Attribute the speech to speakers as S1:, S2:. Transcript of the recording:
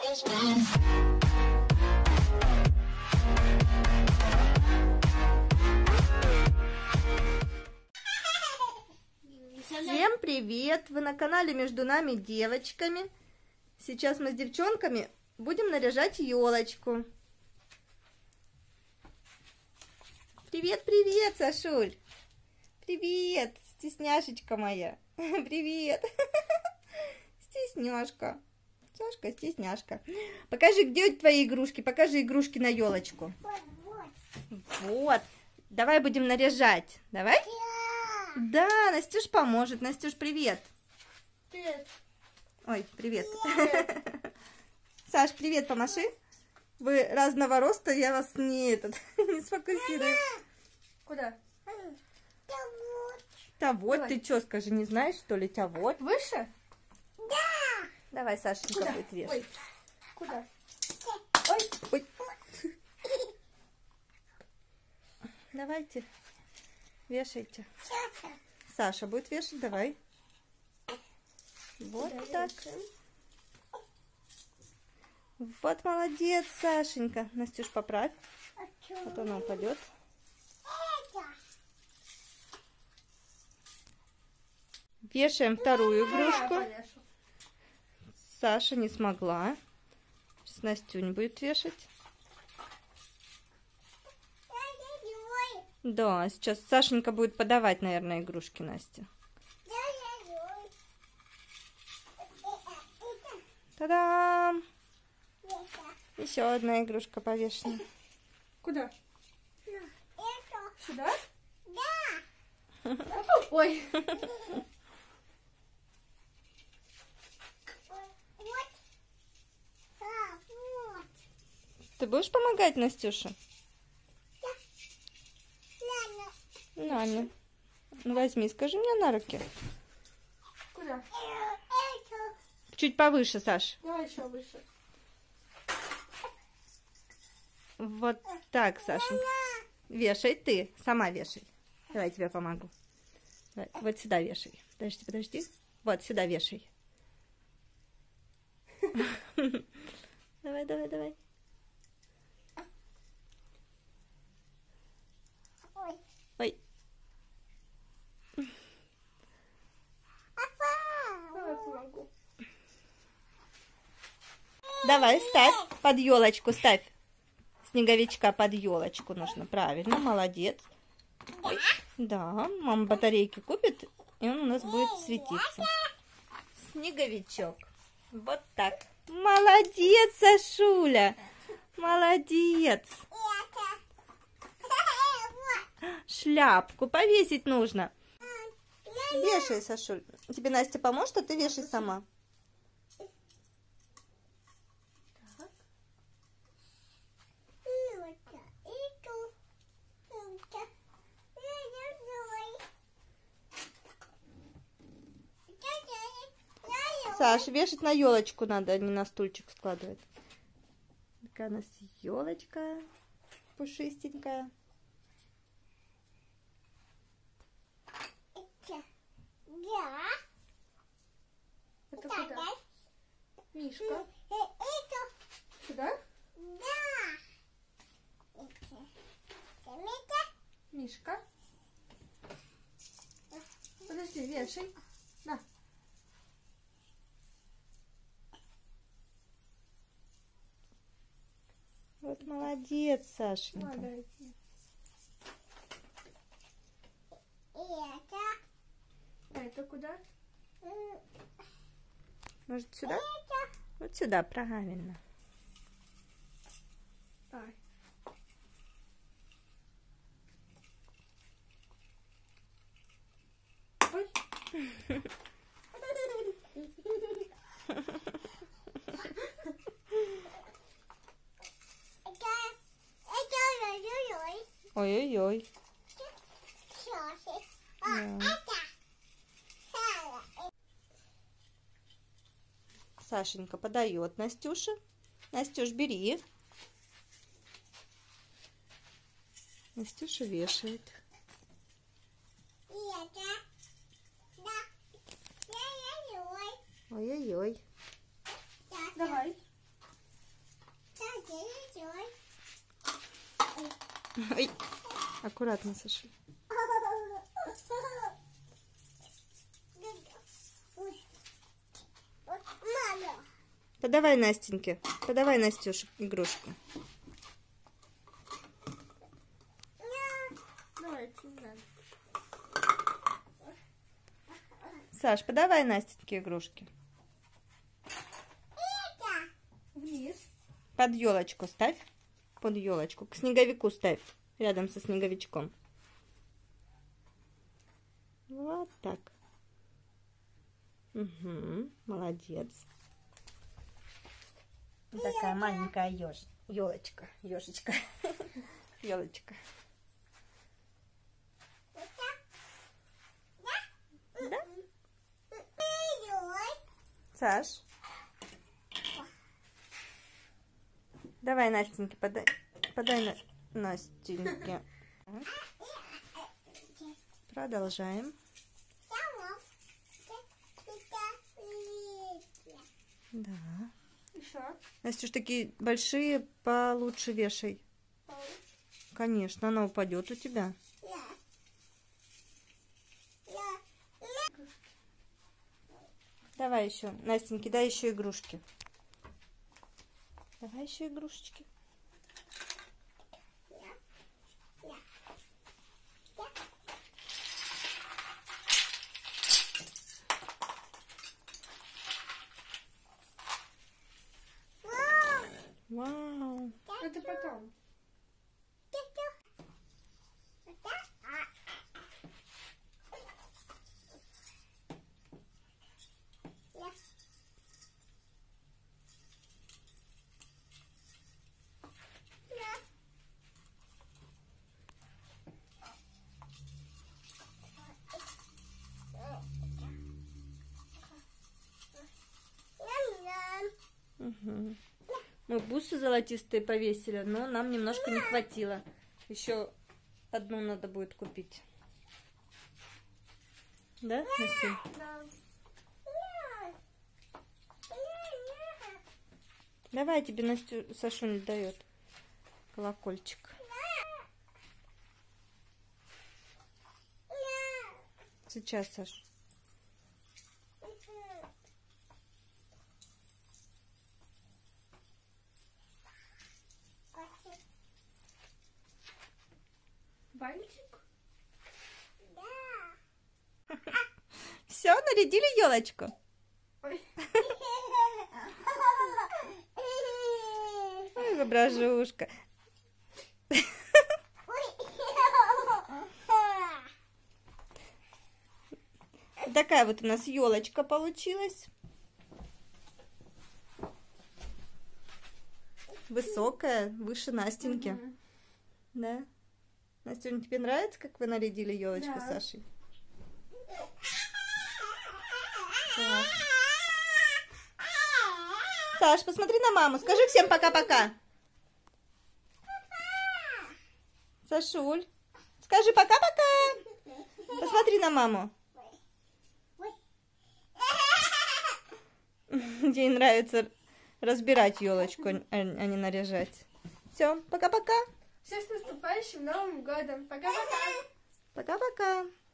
S1: Всем привет! Вы на канале Между нами девочками. Сейчас мы с девчонками будем наряжать елочку. Привет, привет, Сашуль! Привет, стесняшечка моя! Привет! Стесняшка! Сашка, стесняшка. Покажи, где твои игрушки? Покажи игрушки на елочку. Вот. Давай будем наряжать. Давай? Да, Настюш поможет. Настюш, привет.
S2: Привет.
S1: Ой, привет. Саш, привет, помаши. Вы разного роста, я вас не сфокусирую.
S2: Куда?
S1: Да вот, ты что, скажи, не знаешь, что ли? Тебя вот.
S2: Выше?
S1: Да. Давай, Сашенька будет вешать.
S2: Ой. Куда?
S1: Ой, ой. Давайте, вешайте. Саша будет вешать, давай. Вот так. Вот молодец, Сашенька. Настюш, поправь. А то она упадет. Вешаем вторую игрушку. Саша не смогла. Сейчас Настюнь будет вешать. Да, сейчас Сашенька будет подавать, наверное, игрушки Насте. Та-дам! Еще одна игрушка повешена.
S2: Куда? Сюда? Да. Ой.
S1: Ты будешь помогать Настюше? Нами. Ну возьми, скажи мне на руки.
S2: Куда?
S1: Чуть повыше, Саш.
S2: Давай еще выше.
S1: Вот так, Сашенька. Вешай ты. Сама вешай. Давай я тебе помогу. Давай, вот сюда вешай. Подожди, подожди. Вот сюда вешай. Давай, давай, давай. Ой. Давай, ставь под елочку, ставь. Снеговичка под елочку нужно. Правильно, молодец. Ой. Да, мама батарейки купит, и он у нас будет светиться. Снеговичок. Вот так. Молодец, Сашуля. Молодец. Шляпку повесить нужно. Вешай, Сашуль. Тебе Настя поможет, а ты вешай сама. Саш, вешать на елочку надо, а не на стульчик складывать. Такая у нас елочка пушистенькая.
S2: Это куда? Мишка. Сюда? Мишка. Подожди, вешай. На.
S1: Вот молодец, Сашенька.
S2: Молодец. А это куда?
S1: Может, сюда? Вот сюда, правильно.
S2: Ай. Ой.
S1: Ой-ой-ой. Да. Сашенька подает Настюше. Настюш, бери. Настюша вешает. Ой-ой-ой.
S2: Давай.
S1: Ой, аккуратно, Саша. Подавай Настеньке. Подавай Настюше игрушку.
S2: Давайте, не надо.
S1: Саш, подавай Настеньке игрушки.
S2: Вниз.
S1: Под елочку ставь. Под елочку. К снеговику ставь. Рядом со снеговичком. Вот так. Угу, молодец. Такая маленькая елочка. Ежечка. Елочка. Да? Саш. Давай, Настеньке, подай Настеньке. Продолжаем. Да.
S2: Еще.
S1: Настюш, такие большие получше вешай. Конечно, она упадет у тебя. Давай еще, Настеньке, дай еще игрушки. Давай еще игрушечки. Вау.
S2: Это потом.
S1: Угу. Мы бусы золотистые повесили, но нам немножко не хватило. Еще одну надо будет купить. Да, Настя?
S2: Да.
S1: Давай, тебе Настю Сашунь дает колокольчик. Сейчас, Саш.
S2: Бантик?
S1: Все, нарядили елочку.
S2: Ой.
S1: Ой, воображушка. Такая вот у нас елочка получилась. Высокая, выше Настеньки.
S2: Мгм.
S1: Да? Настюнь, тебе нравится, как вы нарядили елочку
S2: Да.
S1: с Сашей? Класс. Саш, посмотри на маму. Скажи всем пока-пока. Сашуль, скажи пока-пока. Посмотри на маму. Ей нравится разбирать елочку, а не наряжать. Все, пока-пока.
S2: Всех с наступающим Новым годом. Пока-пока.
S1: Пока-пока.